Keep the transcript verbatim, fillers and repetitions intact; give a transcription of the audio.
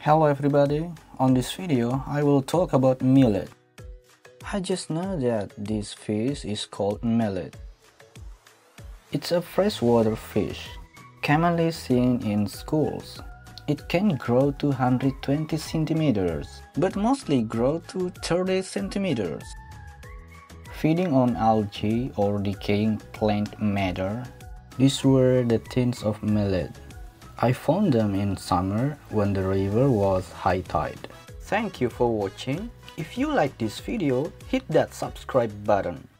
Hello everybody, on this video I will talk about mullet. I just know that this fish is called mullet. It's a freshwater fish, commonly seen in schools. It can grow to one hundred twenty centimeters, but mostly grow to thirty centimeters. Feeding on algae or decaying plant matter, these were the tins of mullet. I found them in summer when the river was high tide. Thank you for watching. If you like this video, hit that subscribe button.